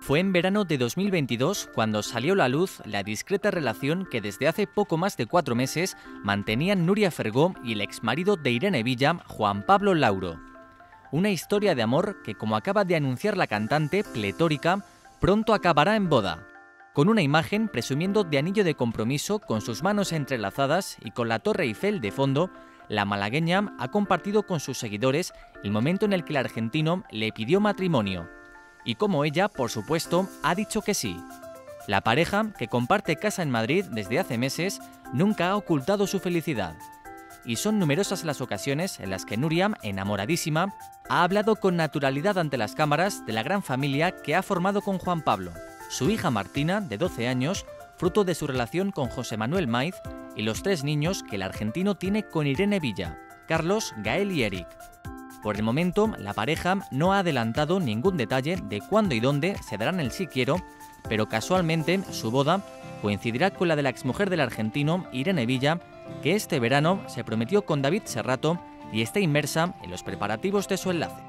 Fue en verano de 2022 cuando salió a la luz la discreta relación que desde hace poco más de 4 meses mantenían Nuria Fergó y el exmarido de Irene Villa, Juan Pablo Lauro. Una historia de amor que, como acaba de anunciar la cantante pletórica, pronto acabará en boda. Con una imagen presumiendo de anillo de compromiso con sus manos entrelazadas y con la Torre Eiffel de fondo, la malagueña ha compartido con sus seguidores el momento en el que el argentino le pidió matrimonio. Y como ella, por supuesto, ha dicho que sí. La pareja, que comparte casa en Madrid desde hace meses, nunca ha ocultado su felicidad. Y son numerosas las ocasiones en las que Nuria, enamoradísima, ha hablado con naturalidad ante las cámaras de la gran familia que ha formado con Juan Pablo, su hija Martina, de 12 años, fruto de su relación con José Manuel Maiz, y los 3 niños que el argentino tiene con Irene Villa, Carlos, Gael y Eric. Por el momento, la pareja no ha adelantado ningún detalle de cuándo y dónde se darán el sí quiero, pero casualmente su boda coincidirá con la de la exmujer del argentino, Irene Villa, que este verano se prometió con David Serrato y está inmersa en los preparativos de su enlace.